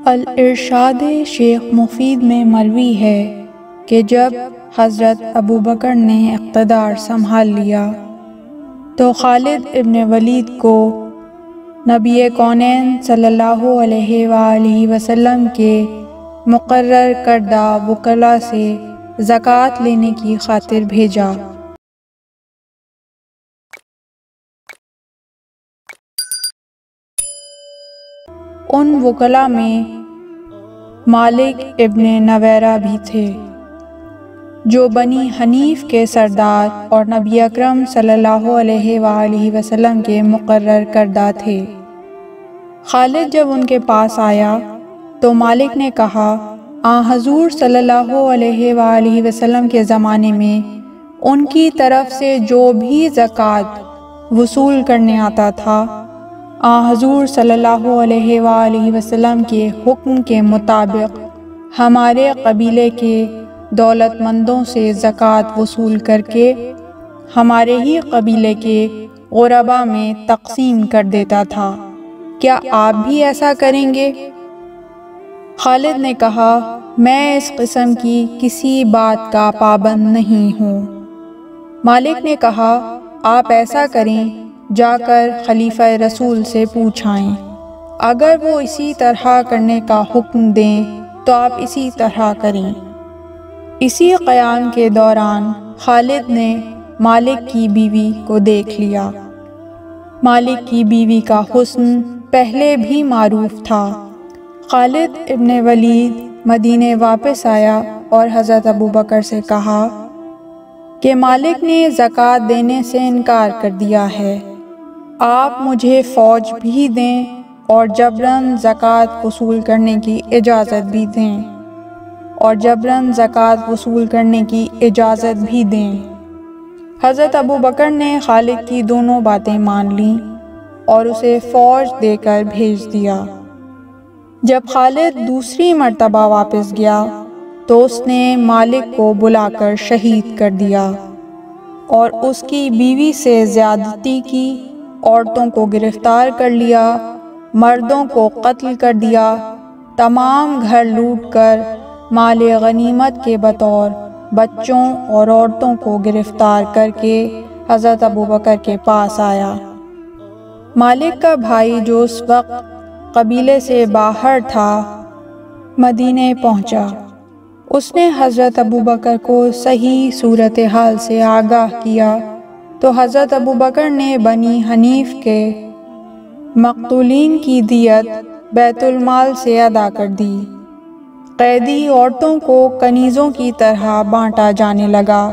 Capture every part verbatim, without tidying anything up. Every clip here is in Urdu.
الارشاد شیخ مفید میں مروی ہے کہ جب حضرت ابو بکر نے اقتدار سنبھال لیا تو خالد ابن ولید کو نبی کونین صلی اللہ علیہ وآلہ وسلم کے مقرر کردہ وکلاء سے زکوٰۃ لینے کی خاطر بھیجا۔ ان وکلاء میں مالک ابن نویرہ بھی تھے جو بنی حنیف کے سردار اور نبی اکرم صلی اللہ علیہ وآلہ وسلم کے مقرر کردہ تھے۔ خالد جب ان کے پاس آیا تو مالک نے کہا، آن حضور صلی اللہ علیہ وآلہ وسلم کے زمانے میں ان کی طرف سے جو بھی زکوٰۃ وصول کرنے آتا تھا، آن حضور صلی اللہ علیہ وآلہ وسلم کے حکم کے مطابق ہمارے قبیلے کے دولت مندوں سے زکوٰۃ وصول کر کے ہمارے ہی قبیلے کے غرباء میں تقسیم کر دیتا تھا، کیا آپ بھی ایسا کریں گے؟ خالد نے کہا، میں اس قسم کی کسی بات کا پابند نہیں ہوں۔ مالک نے کہا، آپ ایسا کریں، جا کر خلیفہ رسول سے پوچھائیں، اگر وہ اسی طرح کرنے کا حکم دیں تو آپ اسی طرح کریں۔ اسی قیام کے دوران خالد نے مالک کی بیوی کو دیکھ لیا۔ مالک کی بیوی کا حسن پہلے بھی معروف تھا۔ خالد ابن ولید مدینے واپس آیا اور حضرت ابو بکر سے کہا کہ مالک نے زکوٰۃ دینے سے انکار کر دیا ہے، آپ مجھے فوج بھی دیں اور جبراً زکوٰۃ وصول کرنے کی اجازت بھی دیں اور جبراً زکوٰۃ وصول کرنے کی اجازت بھی دیں۔ حضرت ابو بکر نے خالد کی دونوں باتیں مان لیں اور اسے فوج دے کر بھیج دیا۔ جب خالد دوسری مرتبہ واپس گیا تو اس نے مالک کو بلا کر شہید کر دیا اور اس کی بیوی سے زیادتی کی، عورتوں کو گرفتار کر لیا، مردوں کو قتل کر دیا، تمام گھر لوٹ کر مال غنیمت کے بطور بچوں اور عورتوں کو گرفتار کر کے حضرت ابو بکر کے پاس آیا۔ مالک کا بھائی جو اس وقت قبیلے سے باہر تھا مدینے پہنچا۔ اس نے حضرت ابو بکر کو صحیح صورتحال سے آگاہ کیا تو حضرت ابو بکر نے بنی حنیف کے مقتولین کی دیت بیت المال سے ادا کر دی۔ قیدی عورتوں کو کنیزوں کی طرح بانٹا جانے لگا۔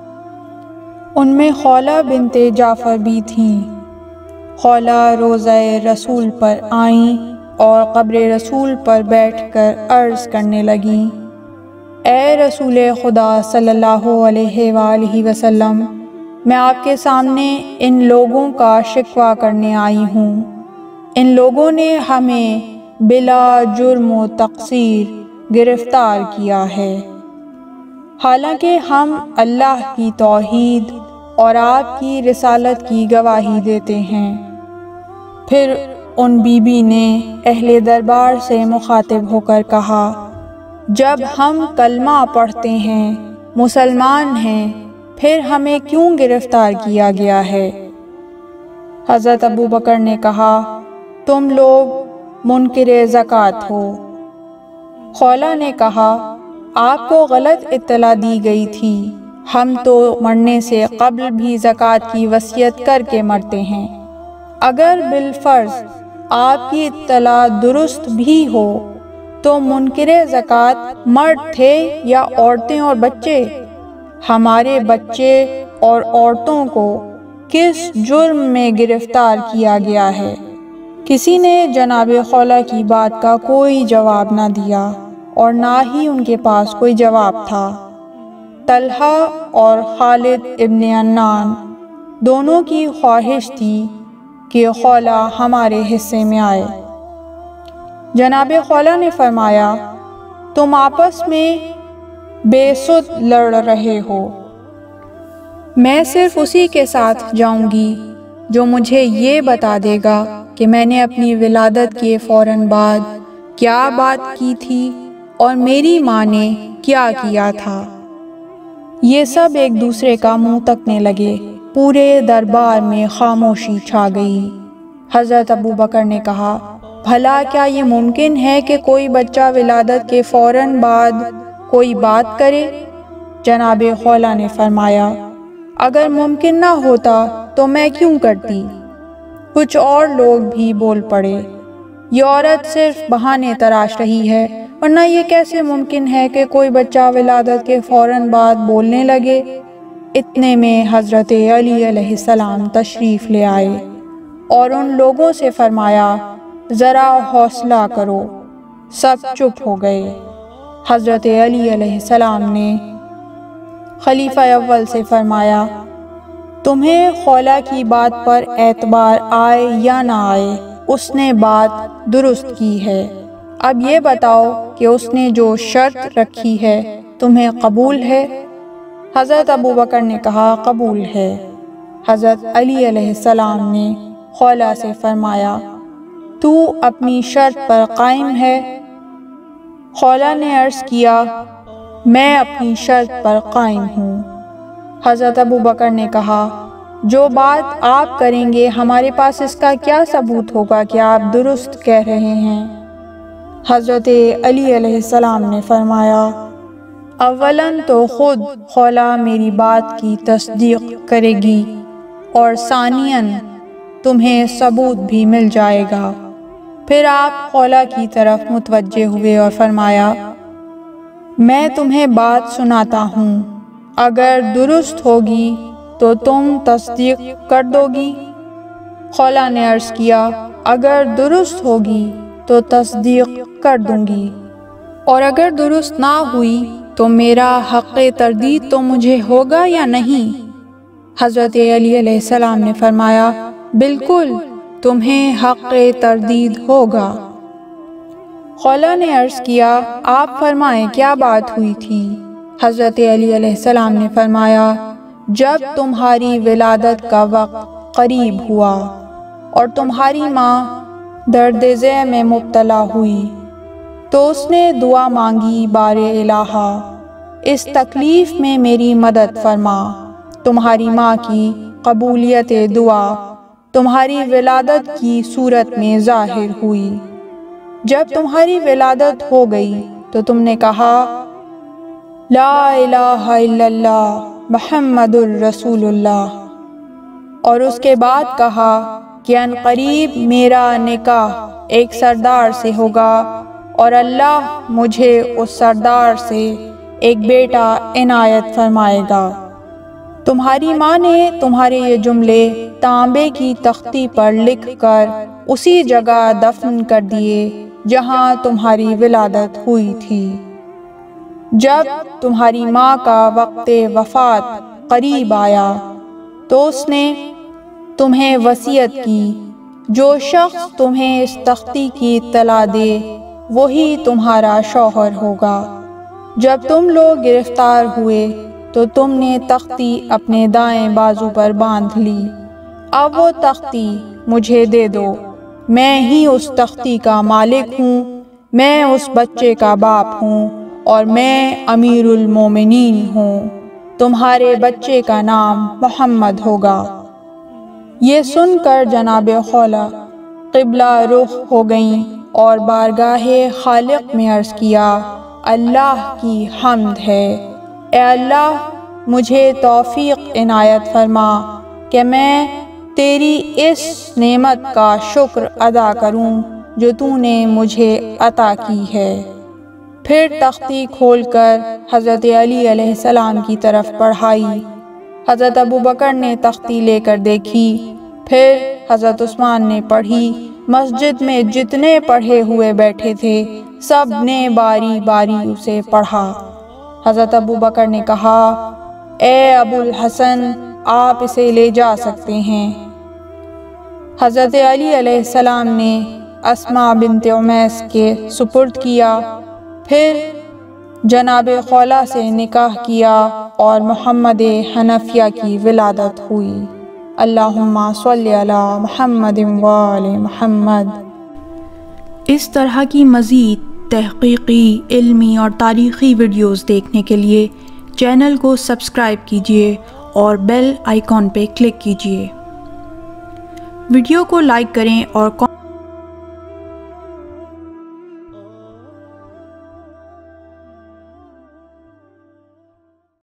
ان میں خولہ بنت جعفر بھی تھیں۔ خولہ روضہ رسول پر آئیں اور قبر رسول پر بیٹھ کر عرض کرنے لگیں، اے رسول خدا صلی اللہ علیہ وآلہ وسلم، میں آپ کے سامنے ان لوگوں کا شکوہ کرنے آئی ہوں۔ ان لوگوں نے ہمیں بلا جرم و تقصیر گرفتار کیا ہے، حالانکہ ہم اللہ کی توحید اور آپ کی رسالت کی گواہی دیتے ہیں۔ پھر ان بی بی نے اہل دربار سے مخاطب ہو کر کہا، جب ہم کلمہ پڑھتے ہیں، مسلمان ہیں، پھر ہمیں کیوں گرفتار کیا گیا ہے؟ حضرت ابو بکر نے کہا، تم لوگ منکر زکوٰۃ ہو۔ خولہ نے کہا، آپ کو غلط اطلاع دی گئی تھی، ہم تو مرنے سے قبل بھی زکوٰۃ کی وصیت کر کے مرتے ہیں۔ اگر بالفرض آپ کی اطلاع درست بھی ہو تو منکر زکوٰۃ مرد تھے یا عورتیں اور بچے؟ ہمارے بچے اور عورتوں کو کس جرم میں گرفتار کیا گیا ہے؟ کسی نے جناب خولہ کی بات کا کوئی جواب نہ دیا اور نہ ہی ان کے پاس کوئی جواب تھا۔ طلحہ اور خالد ابن عنان دونوں کی خواہش تھی کہ خولہ ہمارے حصے میں آئے۔ جناب خولہ نے فرمایا، تم آپس میں بے سود لڑ رہے ہو، میں صرف اسی کے ساتھ جاؤں گی جو مجھے یہ بتا دے گا کہ میں نے اپنی ولادت کے فوراً بعد کیا بات کی تھی اور میری ماں نے کیا کیا تھا۔ یہ سب ایک دوسرے کا منہ تکنے لگے۔ پورے دربار میں خاموشی چھا گئی۔ حضرت ابو بکر نے کہا، بھلا کیا یہ ممکن ہے کہ کوئی بچہ ولادت کے فوراً بعد کوئی بات کرے؟ جناب خولہ نے فرمایا، اگر ممکن نہ ہوتا تو میں کیوں کرتی؟ کچھ اور لوگ بھی بول پڑے، یہ عورت صرف بہانے تراش رہی ہے، ورنہ یہ کیسے ممکن ہے کہ کوئی بچہ ولادت کے فوراً بعد بولنے لگے؟ اتنے میں حضرت علی علیہ السلام تشریف لے آئے اور ان لوگوں سے فرمایا، ذرا حوصلہ کرو۔ سب چپ ہو گئے۔ حضرت علی علیہ السلام نے خلیفہ اول سے فرمایا، تمہیں خولہ کی بات پر اعتبار آئے یا نہ آئے، اس نے بات درست کی ہے۔ اب یہ بتاؤ کہ اس نے جو شرط رکھی ہے تمہیں قبول ہے؟ حضرت ابو بکر نے کہا، قبول ہے۔ حضرت علی علیہ السلام نے خولہ سے فرمایا، تو اپنی شرط پر قائم ہے؟ خولہ نے عرض کیا، میں اپنی شرط پر قائم ہوں۔ حضرت ابو بکر نے کہا، جو بات آپ کریں گے ہمارے پاس اس کا کیا ثبوت ہوگا کہ آپ درست کہہ رہے ہیں؟ حضرت علی علیہ السلام نے فرمایا، اولاً تو خود خولہ میری بات کی تصدیق کرے گی، اور ثانیاً تمہیں ثبوت بھی مل جائے گا۔ پھر آپ خولہ کی طرف متوجہ ہوئے اور فرمایا، میں تمہیں بات سناتا ہوں، اگر درست ہوگی تو تم تصدیق کر دو گی؟ خولہ نے عرض کیا، اگر درست ہوگی تو تصدیق کر دوں گی، اور اگر درست نہ ہوئی تو میرا حق تردید تو مجھے ہوگا یا نہیں؟ حضرت علی علیہ السلام نے فرمایا، بالکل تمہیں حق تردید ہوگا۔ خولہ نے عرض کیا، آپ فرمائیں کیا بات ہوئی تھی؟ حضرت علی علیہ السلام نے فرمایا، جب تمہاری ولادت کا وقت قریب ہوا اور تمہاری ماں درد ذہ میں مبتلا ہوئی تو اس نے دعا مانگی، بار الہا اس تکلیف میں میری مدد فرما۔ تمہاری ماں کی قبولیت دعا تمہاری ولادت کی صورت میں ظاہر ہوئی۔ جب تمہاری ولادت ہو گئی تو تم نے کہا، لا الہ الا اللہ محمد الرسول اللہ، اور اس کے بعد کہا کہ ان قریب میرا نکاح ایک سردار سے ہوگا اور اللہ مجھے اس سردار سے ایک بیٹا عنایت فرمائے گا۔ تمہاری ماں نے تمہارے یہ جملے تانبے کی تختی پر لکھ کر اسی جگہ دفن کر دیے جہاں تمہاری ولادت ہوئی تھی۔ جب تمہاری ماں کا وقت وفات قریب آیا تو اس نے تمہیں وصیت کی، جو شخص تمہیں اس تختی کی اطلاع دے وہی تمہارا شوہر ہوگا۔ جب تم لوگ گرفتار ہوئے تو تم نے تختی اپنے دائیں بازو پر باندھ لی۔ اب وہ تختی مجھے دے دو، میں ہی اس تختی کا مالک ہوں، میں اس بچے کا باپ ہوں اور میں امیر المومنین ہوں۔ تمہارے بچے کا نام محمد ہوگا۔ یہ سن کر جناب خولہ قبلہ رخ ہو گئیں اور بارگاہ خالق میں عرض کیا، اللہ کی حمد ہے، اے اللہ مجھے توفیق عنایت فرما کہ میں تیری اس نعمت کا شکر ادا کروں جو تو نے مجھے عطا کی ہے۔ پھر تختی کھول کر حضرت علی علیہ السلام کی طرف بڑھائی۔ حضرت ابو بکر نے تختی لے کر دیکھی، پھر حضرت عثمان نے پڑھی۔ مسجد میں جتنے پڑھے ہوئے بیٹھے تھے سب نے باری باری اسے پڑھا۔ حضرت ابو بکر نے کہا، اے ابو الحسن آپ اسے لے جا سکتے ہیں۔ حضرت علی علیہ السلام نے اسماء بنت عمیس کے سپرد کیا، پھر جناب خولہ سے نکاح کیا اور محمد حنفیہ کی ولادت ہوئی۔ اللہم صلی علی محمد و آل محمد۔ اس طرح کی مزید تحقیقی، علمی اور تاریخی ویڈیوز دیکھنے کے لیے چینل کو سبسکرائب کیجیے اور بیل آئیکن پہ کلک کیجیے۔ ویڈیو کو لائک کریں اور